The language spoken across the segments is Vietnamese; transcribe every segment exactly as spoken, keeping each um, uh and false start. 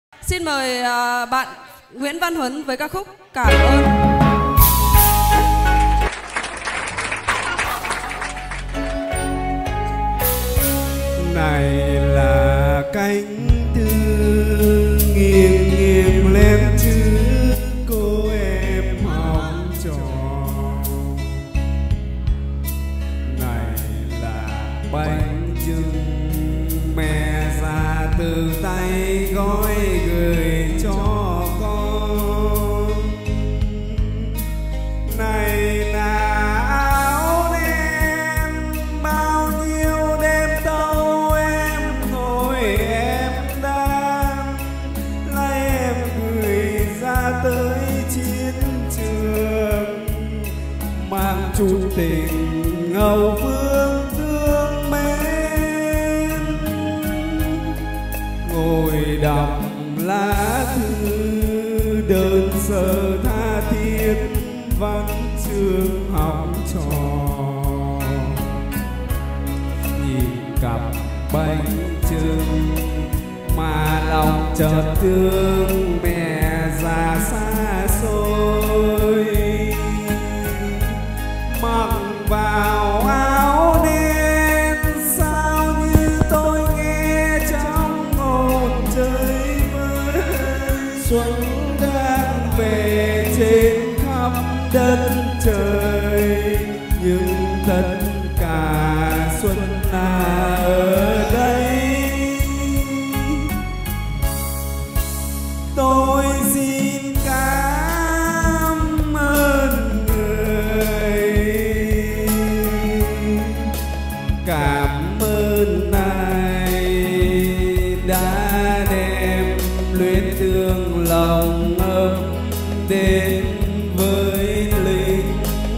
Xin mời uh, bạn Nguyễn Văn Huấn với ca khúc Cảm ơn. Này là cánh thư nghiêng nghiêng lên chữ cô em học trò. Này là bánh chưng mẹ già từ tay gói gửi cho con. Này là áo đen bao nhiêu đêm tâu em ngồi em đang lấy em gửi ra tới chiến trường, mang chung tình ngầu vương thương mến. Ngồi đọc lá thư đơn sơ tha thiết văn chương học trò, nhìn cặp bánh chưng mà lòng chợt thương mẹ già xa xôi. Mặc vào áo đen sao như tôi nghe trong hồn trời vơi. Xuân đang về trên khắp đất trời, nhưng tất cả xuân là ở đây. Tôi xin cảm ơn người, cảm ơn ai đã đem luyến thương lòng ấm đến với linh.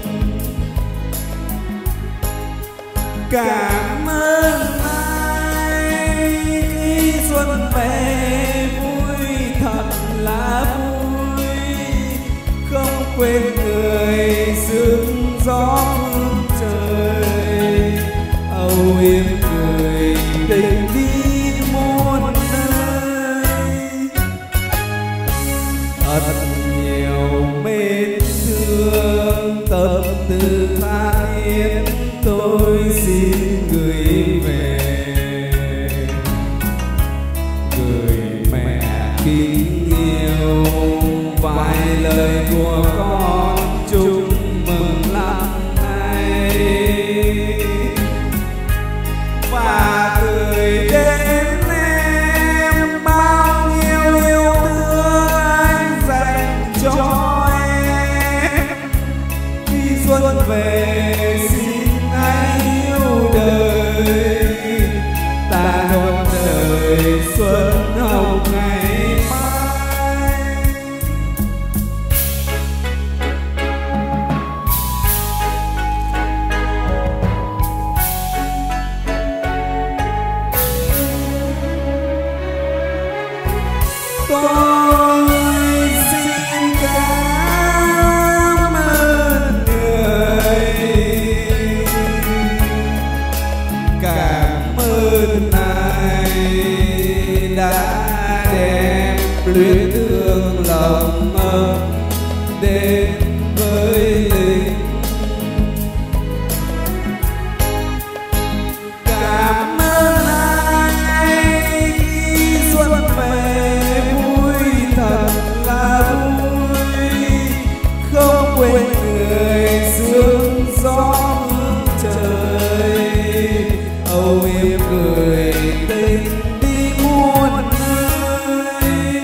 Cảm ơn ai khi xuân về vui thật là vui, không quên người sương gió phương trời, âu yếm người tình đi muôn nơi. Thật nhiều mến thương tâm tư tha thiết tôi xin gửi về, gửi mẹ kính yêu vài lời của con chúc mừng năm nay, và gửi đến em bao nhiêu yêu thương anh dành cho em. Khi xuân về xin hãy yêu đời, ta đón đời xuân hồng ngày mai. Tôi xin cảm ơn người, cảm ơn ai đã đem luyến thương lòng ấm đến với linh. Cảm ơn ai khi xuân về vui thật là vui, không quên người sương gió hương trời, âu yếm người tình đi muôn nơi.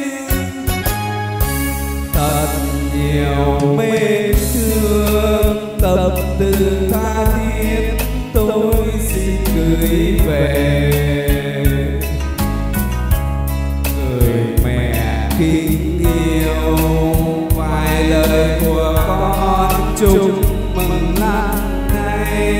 Thật nhiều mến thương tâm tư tha thiết tôi xin gửi về, người mẹ kính yêu vài lời của con chúc mừng năm nay,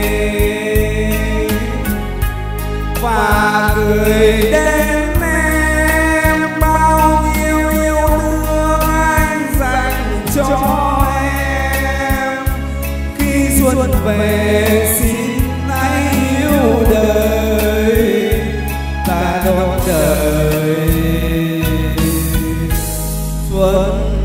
và gửi đến em bao nhiêu yêu thương anh dành cho em. Khi xuân về xin hãy yêu đời, ta đón đời xuân